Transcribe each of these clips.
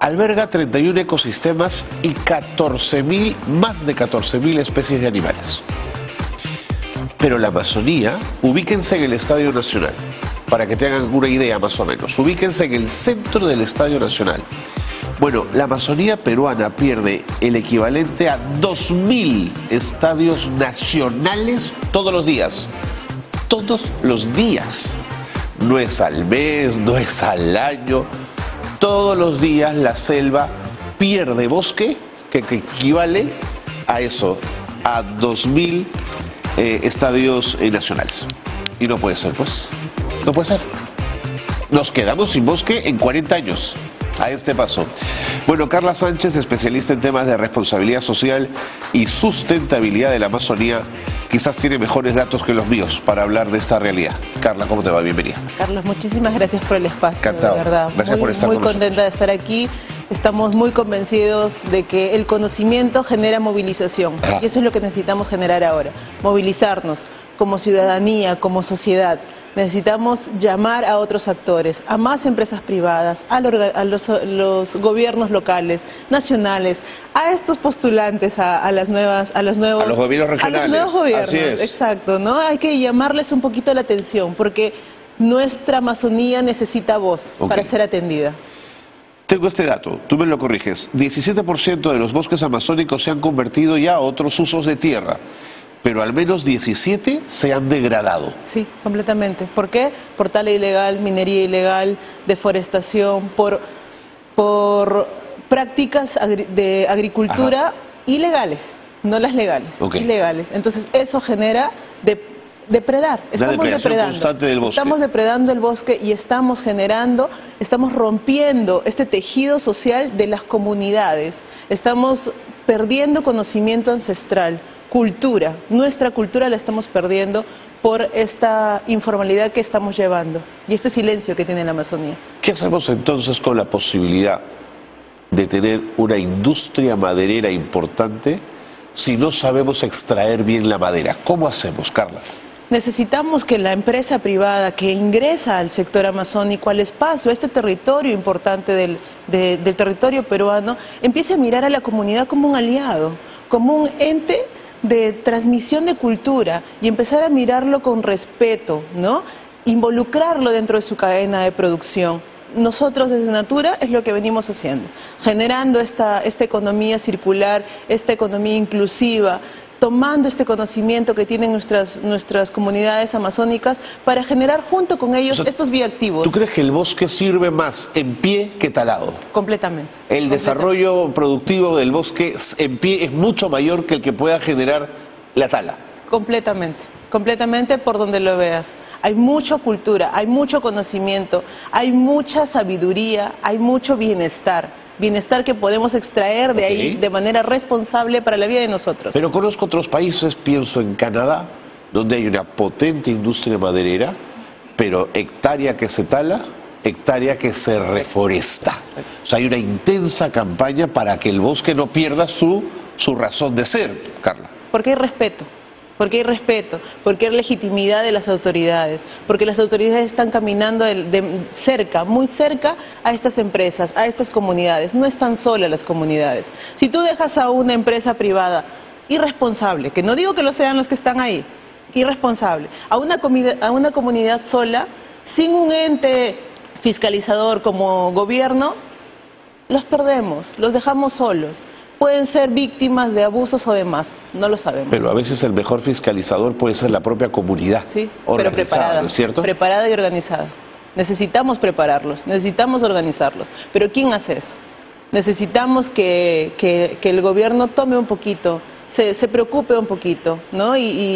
Alberga 31 ecosistemas y más de 14.000 especies de animales. Pero la Amazonía, ubíquense en el Estadio Nacional, para que tengan una idea más o menos. Ubíquense en el centro del Estadio Nacional. Bueno, la Amazonía peruana pierde el equivalente a 2.000 estadios nacionales todos los días. Todos los días. No es al mes, no es al año. Todos los días la selva pierde bosque que equivale a eso, a 2.000 estadios nacionales. Y no puede ser, pues. No puede ser. Nos quedamos sin bosque en 40 años. A este paso. Bueno, Carla Sánchez, especialista en temas de responsabilidad social y sustentabilidad de la Amazonía, quizás tiene mejores datos que los míos para hablar de esta realidad. Carla, ¿cómo te va? Bienvenida. Carlos, muchísimas gracias por el espacio. Encantado. De verdad. Gracias por estar muy con contenta nosotros. de estar aquí. Estamos muy convencidos de que el conocimiento genera movilización. Ajá. Y eso es lo que necesitamos generar ahora. Movilizarnos como ciudadanía, como sociedad. Necesitamos llamar a otros actores, a más empresas privadas, a los gobiernos locales, nacionales, a estos postulantes, a los gobiernos regionales. A los nuevos gobiernos, Así es. exacto, ¿no? Hay que llamarles un poquito la atención, porque nuestra Amazonía necesita voz para ser atendida. Tengo este dato, tú me lo corriges. 17% de los bosques amazónicos se han convertido ya a otros usos de tierra, pero al menos 17 se han degradado. Sí, completamente. ¿Por qué? Por tala ilegal, minería ilegal, deforestación, por prácticas de agricultura ilegales, no las legales, ilegales. Entonces eso genera depredar. Estamos depredando constante del bosque. Estamos depredando el bosque y estamos rompiendo este tejido social de las comunidades. Estamos perdiendo conocimiento ancestral. Cultura, nuestra cultura la estamos perdiendo por esta informalidad que estamos llevando y este silencio que tiene la Amazonía. ¿Qué hacemos entonces con la posibilidad de tener una industria maderera importante si no sabemos extraer bien la madera? ¿Cómo hacemos, Carla? Necesitamos que la empresa privada que ingresa al sector amazónico, al espacio, a este territorio importante del territorio peruano, empiece a mirar a la comunidad como un aliado, como un ente de transmisión de cultura y empezar a mirarlo con respeto, ¿no? Involucrarlo dentro de su cadena de producción. Nosotros desde Natura es lo que venimos haciendo, generando esta economía circular, esta economía inclusiva, tomando este conocimiento que tienen nuestras comunidades amazónicas para generar junto con ellos estos bioactivos. ¿Tú crees que el bosque sirve más en pie que talado? Completamente. El desarrollo productivo del bosque en pie es mucho mayor que el que pueda generar la tala. Completamente. Completamente por donde lo veas. Hay mucha cultura, hay mucho conocimiento, hay mucha sabiduría, hay mucho bienestar. Bienestar que podemos extraer de ahí de manera responsable para la vida de nosotros. Pero conozco otros países, pienso en Canadá, donde hay una potente industria maderera, pero hectárea que se tala, hectárea que se reforesta. O sea, hay una intensa campaña para que el bosque no pierda su razón de ser, Carla. Porque hay respeto. Porque hay respeto, porque hay legitimidad de las autoridades, porque las autoridades están caminando cerca, muy cerca a estas empresas, a estas comunidades. No están solas las comunidades. Si tú dejas a una empresa privada irresponsable, que no digo que lo sean los que están ahí, irresponsable, a una comunidad sola, sin un ente fiscalizador como gobierno, los perdemos, los dejamos solos. Pueden ser víctimas de abusos o demás, no lo sabemos. Pero a veces el mejor fiscalizador puede ser la propia comunidad. Sí, pero preparada, ¿no es cierto? Preparada y organizada. Necesitamos prepararlos, necesitamos organizarlos. Pero ¿quién hace eso? Necesitamos que el gobierno tome un poquito, se preocupe un poquito, ¿no?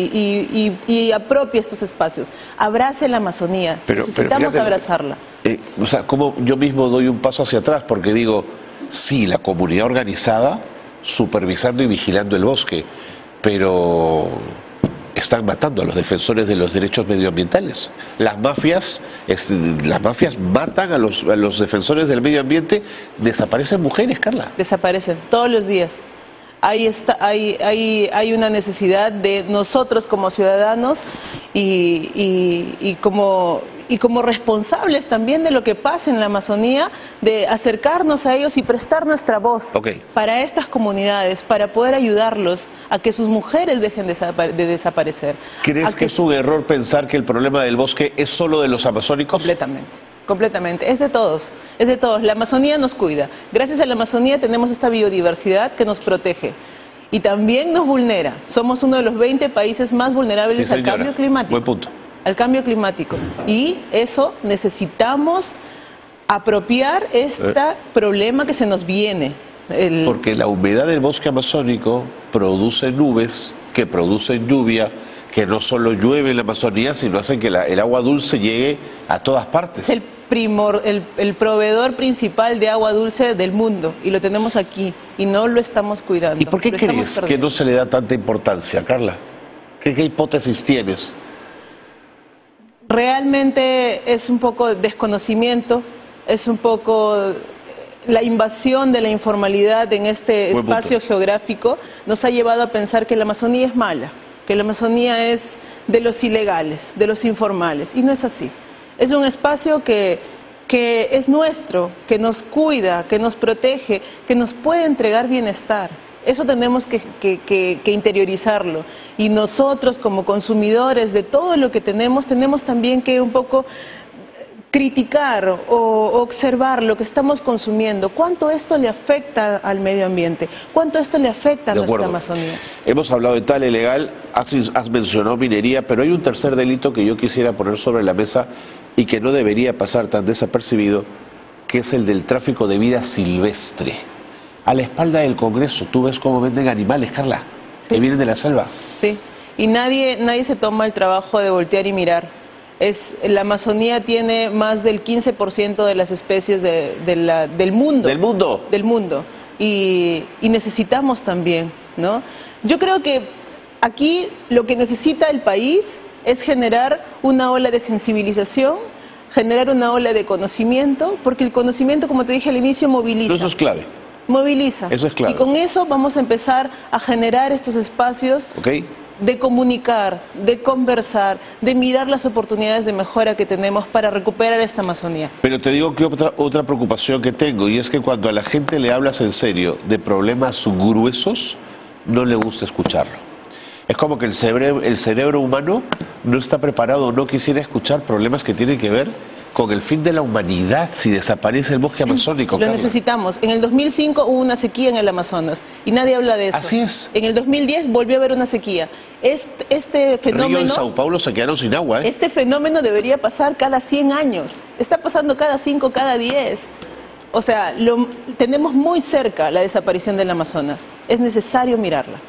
Y apropie estos espacios. Abrace la Amazonía, necesitamos abrazarla. O sea, como yo mismo doy un paso hacia atrás porque digo, sí, la comunidad organizada supervisando y vigilando el bosque, pero están matando a los defensores de los derechos medioambientales. Las mafias matan a los defensores del medio ambiente. Desaparecen mujeres, Carla. Desaparecen todos los días. Hay una necesidad de nosotros como ciudadanos y como y como responsables también de lo que pasa en la Amazonía, de acercarnos a ellos y prestar nuestra voz para estas comunidades, para poder ayudarlos a que sus mujeres dejen de desaparecer. ¿Crees que es un error pensar que el problema del bosque es solo de los amazónicos? Completamente. Completamente, es de todos, es de todos. La Amazonía nos cuida. Gracias a la Amazonía tenemos esta biodiversidad que nos protege y también nos vulnera. Somos uno de los 20 países más vulnerables al cambio climático. Buen punto. Al cambio climático. Y eso necesitamos apropiar este problema que se nos viene. Porque la humedad del bosque amazónico produce nubes que producen lluvia, que no solo llueve en la Amazonía, sino hacen que el agua dulce llegue a todas partes. Es el proveedor principal de agua dulce del mundo, y lo tenemos aquí, y no lo estamos cuidando. ¿Y por qué crees que no se le da tanta importancia, Carla? ¿Qué hipótesis tienes? Realmente es un poco desconocimiento, es un poco la invasión de la informalidad en este espacio geográfico nos ha llevado a pensar que la Amazonía es mala, que la Amazonía es de los ilegales, de los informales, y no es así. Es un espacio que es nuestro, que nos cuida, que nos protege, que nos puede entregar bienestar. Eso tenemos que interiorizarlo. Y nosotros, como consumidores de todo lo que tenemos también que un poco criticar o observar lo que estamos consumiendo. ¿Cuánto esto le afecta al medio ambiente? ¿Cuánto esto le afecta a nuestra Amazonía? Hemos hablado de tala ilegal, has mencionado minería, pero hay un tercer delito que yo quisiera poner sobre la mesa y que no debería pasar tan desapercibido, que es el del tráfico de vida silvestre. A la espalda del Congreso, tú ves cómo venden animales, Carla, que vienen de la selva. Sí, y nadie se toma el trabajo de voltear y mirar. La Amazonía tiene más del 15% de las especies del mundo. ¿Del mundo? Del mundo. Y necesitamos también, ¿no? Yo creo que aquí lo que necesita el país es generar una ola de sensibilización, generar una ola de conocimiento, porque el conocimiento, como te dije al inicio, moviliza. Eso es clave. Moviliza. Eso es clave. Y con eso vamos a empezar a generar estos espacios de comunicar, de conversar, de mirar las oportunidades de mejora que tenemos para recuperar esta Amazonía. Pero te digo que otra preocupación que tengo, y es que cuando a la gente le hablas en serio de problemas gruesos, no le gusta escucharlo. Es como que el cerebro humano no está preparado, no quisiera escuchar problemas que tienen que ver con el fin de la humanidad si desaparece el bosque amazónico. Lo necesitamos. En el 2005 hubo una sequía en el Amazonas y nadie habla de eso. Así es. En el 2010 volvió a haber una sequía. Este fenómeno... Río y Sao Paulo se quedaron sin agua. Este fenómeno debería pasar cada 100 años. Está pasando cada 5, cada 10. O sea, tenemos muy cerca la desaparición del Amazonas. Es necesario mirarla.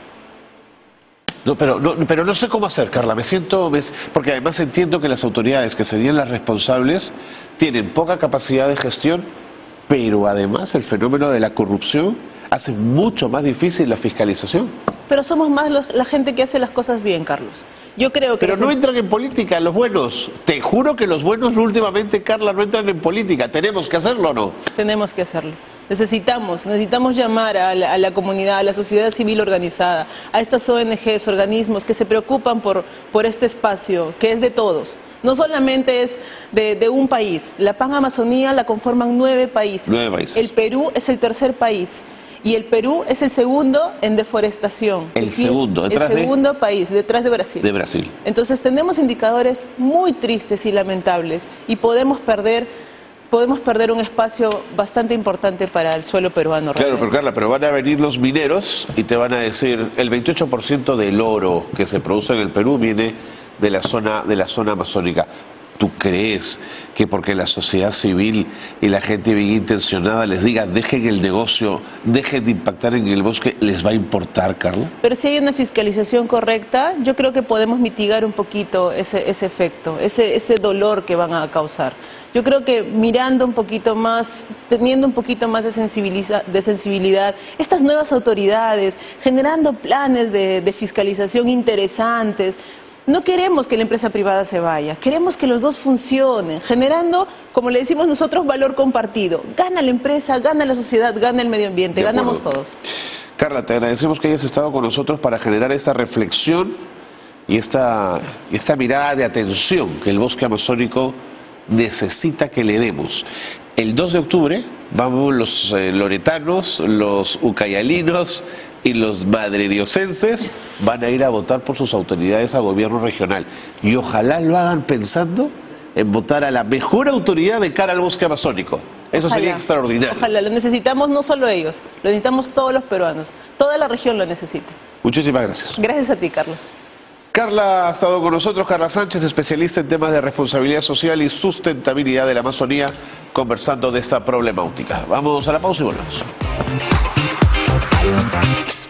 No, pero no sé cómo hacer, Carla. Porque además entiendo que las autoridades que serían las responsables tienen poca capacidad de gestión, pero además el fenómeno de la corrupción hace mucho más difícil la fiscalización. Pero somos más la gente que hace las cosas bien, Carlos. Yo creo que... Pero no entran en política los buenos. Te juro que los buenos últimamente, Carla, no entran en política. ¿Tenemos que hacerlo o no? Tenemos que hacerlo. Necesitamos llamar a la comunidad, a la sociedad civil organizada, a estas ONGs, organismos que se preocupan por este espacio, que es de todos. No solamente es de un país. La Pan Amazonía la conforman 9 países. 9 países. El Perú es el 3er país. Y el Perú es el 2º en deforestación. El segundo país, detrás de Brasil. De Brasil. Entonces tenemos indicadores muy tristes y lamentables y podemos perder un espacio bastante importante para el suelo peruano. Claro, pero Carla, van a venir los mineros y te van a decir el 28% del oro que se produce en el Perú viene de la zona amazónica. ¿Tú crees que porque la sociedad civil y la gente bien intencionada les diga dejen el negocio, dejen de impactar en el bosque, les va a importar, Carla? Pero si hay una fiscalización correcta, yo creo que podemos mitigar un poquito ese efecto, ese dolor que van a causar. Yo creo que mirando un poquito más, teniendo un poquito más de sensibilidad, estas nuevas autoridades, generando planes de fiscalización interesantes. No queremos que la empresa privada se vaya, queremos que los dos funcionen, generando, como le decimos nosotros, valor compartido. Gana la empresa, gana la sociedad, gana el medio ambiente, ganamos todos. Carla, te agradecemos que hayas estado con nosotros para generar esta reflexión y esta mirada de atención que el bosque amazónico necesita que le demos. El 2 de octubre vamos los loretanos, los ucayalinos y los madrediocenses van a ir a votar por sus autoridades a gobierno regional. Y ojalá lo hagan pensando en votar a la mejor autoridad de cara al bosque amazónico. Eso Ojalá, sería extraordinario. Ojalá, lo necesitamos no solo ellos, lo necesitamos todos los peruanos. Toda la región lo necesita. Muchísimas gracias. Gracias a ti, Carlos. Carla ha estado con nosotros, Carla Sánchez, especialista en temas de responsabilidad social y sustentabilidad de la Amazonía, conversando de esta problemática. Vamos a la pausa y volvemos.